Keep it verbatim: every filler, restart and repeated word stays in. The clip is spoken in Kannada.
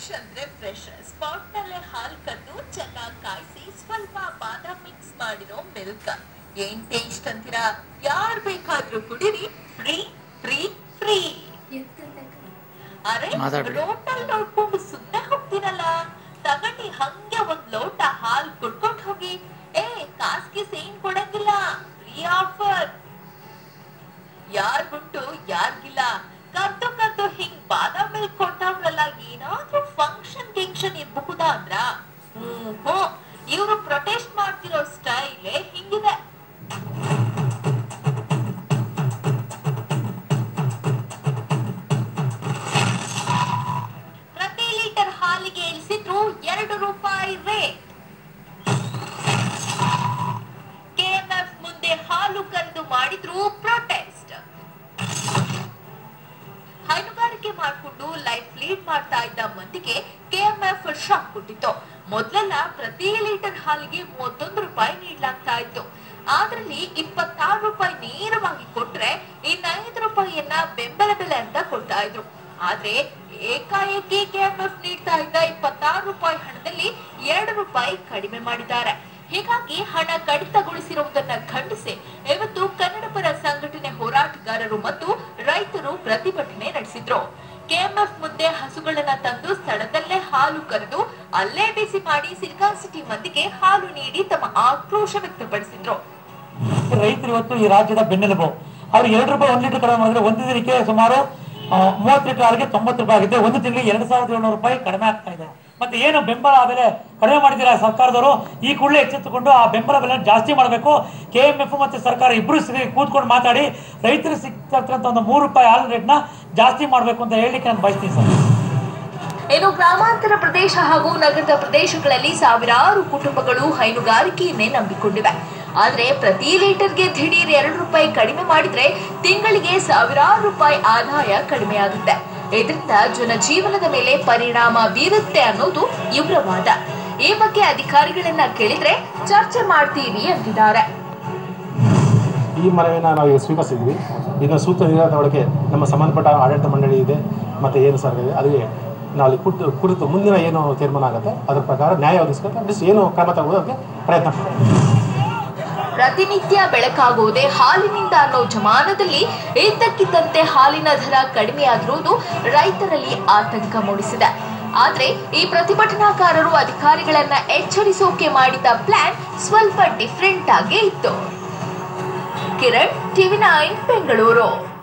ಫ್ರೆಶ್ ಅಂದ್ರೆ ಫ್ರೆಶ್ ಸ್ಪಾಟ್ ನಲ್ಲೇ ಹಾಲ್ ಕದ್ದು ಚೆನ್ನಾಗಿ ಕಾಯಿಸಿ ಸ್ವಲ್ಪ ಬಾದಾಮ್ ಮಿಕ್ಸ್ ಮಾಡಿರೋ ಮಿಲ್ಕ್. ಏನ್ ಟೇಸ್ಟ್ ಅಂತೀರಾ? ಯಾರ್ ಬೇಕಾದ್ರೂ ಕುಡೀರಿ, ಫ್ರೀ ಫ್ರೀ ಫ್ರೀ. ಅರೆ ರೋಟಲ್ ನೋಡ್ಕೊಂಡು ಸುಮ್ಮನೆ ಹೋಗ್ತೀರಲ್ಲ, ತಗೊಂಡಿ ಹಂಗೆ ಒಂದ್ ಲೋಟ ಹಾಲ್ ಕುಡ್ಕೊಂಡು ಹೋಗಿ. ಏ ಕಾಸ್ಗೆ ಸೇನ್ ಕೊಡಂಗಿಲ್ಲ, ಫ್ರೀ ಆಫರ್. ಯಾರ್ಗುಂಟು ಯಾರ್ಗಿಲ್ಲ, ಕದ್ದು ಕದ್ದು ಹಿಂಗ್ ಬಾದಾಮ್ ಮಿಲ್ಕ್ ಕೊಡ್ತಾವ್ರಲ್ಲ, ಏನಾದ್ರೂ ಫಂಕ್ಷನ್ ಗಿಂಕ್ಷನ್ ಇರಬಹುದಾ ಅಂದ್ರ? ಹ್ಮ್ ಇವ್ರು ಪ್ರೊಟೆಸ್ಟ್ ಮಾಡ್ತಿರೋ ಸ್ಟೈಲೇ ಹಿಂಗಿದೆ. ಪ್ರತಿ ಲೀಟರ್ ಹಾಲಿಗೆ ಇಳಿಸಿದ್ರು ಎರಡು ರೂಪಾಯಿ ರೇಟ್. ಕೆಎಂಎಫ್ ಮುಂದೆ ಹಾಲು ಕರೆದು ಮಾಡಿದ್ರು ಪ್ರೊಟೆಸ್ಟ್. ಹೈನುಗಾರಿಕೆ ಮಾಡಿಕೊಂಡು ಲೈಫ್ ಲೀಡ್ ಮಾಡ್ತಾ ಇದ್ದ ಮಂದಿಗೆ ಕೆಎಂಎಫ್ ಶಾಕ್ ಕೊಟ್ಟಿತ್ತು. ಮೊದಲೆಲ್ಲ ಪ್ರತಿ ಲೀಟರ್ ಹಾಲಿಗೆ ಮೂವತ್ತೊಂದು ರೂಪಾಯಿ ನೀಡಲಾಗ್ತಾ ಇತ್ತು. ಅದ್ರಲ್ಲಿ ಇಪ್ಪತ್ತಾರು ರೂಪಾಯಿ ನೇರವಾಗಿ ಕೊಟ್ರೆ ಇನ್ನ ಐದು ರೂಪಾಯಿಯನ್ನ ಬೆಂಬಲ ಬೆಲೆ ಅಂತ ಕೊಡ್ತಾ ಇದ್ರು. ಆದ್ರೆ ಏಕಾಏಕಿ ಕೆಎಂಎಫ್ ನೀಡ್ತಾ ಇದ್ದ ಇಪ್ಪತ್ತಾರು ರೂಪಾಯಿ ಹಣದಲ್ಲಿ ಎರಡು ರೂಪಾಯಿ ಕಡಿಮೆ ಮಾಡಿದ್ದಾರೆ. ಹೀಗಾಗಿ ಹಣ ಕಡಿತಗೊಳಿಸಿರುವುದನ್ನ ಖಂಡಿಸಿ ಇವತ್ತು ಕನ್ನಡ ಪರ ಸಂಘಟನೆ ಹೋರಾಟಗಾರರು ಮತ್ತು ರೈತರು ಪ್ರತಿಭಟನೆ ನಡೆಸಿದ್ರು. ಕೆಎಂಎಫ್ ಮುಂದೆ ಹಸುಗಳನ್ನ ತಂದು ಸ್ಥಳದಲ್ಲೇ ಹಾಲು ಕರೆದು ಅಲ್ಲೇ ಬಿಸಿ ಮಾಡಿ ಸಿಲಿಕಾನ್ ಸಿಟಿ ಮಂದಿಗೆ ಹಾಲು ನೀಡಿ ತಮ್ಮ ಆಕ್ರೋಶ ವ್ಯಕ್ತಪಡಿಸಿದ್ರು. ರೈತರು ಇವತ್ತು ಈ ರಾಜ್ಯದ ಬೆನ್ನೆಲುಬು. ಅವ್ರು ಎರಡು ರೂಪಾಯಿ ಒಂದ್ ಲೀಟರ್ ಕಡಿಮೆ ಮಾಡಿದ್ರೆ ಒಂದು ದಿನಕ್ಕೆ ಸುಮಾರು ಮೂವತ್ತು ಲೀಟರ್ ಹಾಲಿಗೆ ತೊಂಬತ್ತು ರೂಪಾಯಿ ಆಗಿದೆ. ಒಂದು ತಿಂಗಳಿಗೆ ಎರಡು ಸಾವಿರದ ಏಳ್ನೂರು ರೂಪಾಯಿ ಕಡಿಮೆ ಆಗ್ತಾ ಇದೆ. ಮತ್ತೆ ಏನು ಬೆಂಬಲ ಬೆಲೆ ಕಡಿಮೆ ಮಾಡಿದಿರ ಸರ್ಕಾರದವರು, ಈ ಕೂಡಲೇ ಎಚ್ಚೆತ್ತುಕೊಂಡು ಆ ಬೆಂಬಲ ಬೆಲೆ ಜಾಸ್ತಿ ಮಾಡಬೇಕು. ಕೆ ಎಂ ಎಫ್ ಮತ್ತು ಸರ್ಕಾರ ಇಬ್ಬರು ಕೂತ್ಕೊಂಡು ಮಾತಾಡಿ ರೈತರು ಸಿಗ್ತಕ್ಕಂಥ ಒಂದು ಮೂರು ರೂಪಾಯಿ ಹಾಲು ರೇಟ್ನ ಜಾಸ್ತಿ ಮಾಡಬೇಕು ಅಂತ ಹೇಳಲಿಕ್ಕೆ ನಾನು ಬಯಸ್ತೀನಿ ಸರ್. ಇನ್ನು ಗ್ರಾಮಾಂತರ ಪ್ರದೇಶ ಹಾಗೂ ನಗರದ ಪ್ರದೇಶಗಳಲ್ಲಿ ಸಾವಿರಾರು ಕುಟುಂಬಗಳು ಹೈನುಗಾರಿಕೆಯನ್ನೇ ನಂಬಿಕೊಂಡಿವೆ. ಆದ್ರೆ ಪ್ರತಿ ಲೀಟರ್ಗೆ ದಿಢೀರ್ ಎರಡು ರೂಪಾಯಿ ಕಡಿಮೆ ಮಾಡಿದ್ರೆ ತಿಂಗಳಿಗೆ ಸಾವಿರಾರು ರೂಪಾಯಿ ಆದಾಯ ಕಡಿಮೆ ಆಗುತ್ತೆ. ಇದರಿಂದ ಜನಜೀವನದ ಮೇಲೆ ಪರಿಣಾಮ ಬೀರುತ್ತೆ ಅನ್ನೋದು ಇವರ ವಾದ. ಈ ಬಗ್ಗೆ ಅಧಿಕಾರಿಗಳನ್ನ ಕೇಳಿದ್ರೆ ಚರ್ಚೆ ಮಾಡ್ತೀವಿ ಅಂತಿದ್ದಾರೆ. ಈ ಮನವಿನ ನಾವು ಈಗ ಸ್ವೀಕರಿಸಿದ್ವಿ. ಇನ್ನು ಸೂಕ್ತ ನಿರ್ಧಾರದ ಒಳಗೆ ನಮ್ಮ ಸಂಬಂಧಪಟ್ಟ ಆಡಳಿತ ಮಂಡಳಿ ಇದೆ ಮತ್ತು ಏನು ಸರ್ಕಾರ ಇದೆ, ಅದಕ್ಕೆ ನಾವು ಅಲ್ಲಿ ಕುರಿತು ಕುರಿತು ಮುಂದಿನ ಏನು ತೀರ್ಮಾನ ಆಗುತ್ತೆ ಅದರ ಪ್ರಕಾರ ನ್ಯಾಯ ಒದಗಿಸ್ಕೊಂಡು ಏನು ಕ್ರಮ ತಗೊಳ್ಳೋದಕ್ಕೆ ಪ್ರಯತ್ನ ಮಾಡ್ತೀವಿ. ಪ್ರತಿನಿತ್ಯ ಬೆಳಕಾಗುವುದೇ ಹಾಲಿನಿಂದ ಅನ್ನೋ ಜಮಾನದಲ್ಲಿ ಇದ್ದಕ್ಕಿದ್ದಂತೆ ಹಾಲಿನ ದರ ಕಡಿಮೆಯಾಗಿರುವುದು ರೈತರಲ್ಲಿ ಆತಂಕ ಮೂಡಿಸಿದೆ. ಆದ್ರೆ ಈ ಪ್ರತಿಭಟನಾಕಾರರು ಅಧಿಕಾರಿಗಳನ್ನ ಎಚ್ಚರಿಸೋಕೆ ಮಾಡಿದ ಪ್ಲಾನ್ ಸ್ವಲ್ಪ ಡಿಫ್ರೆಂಟ್ ಆಗೇ ಇತ್ತು. Kiran, TV nine, Bengaluru.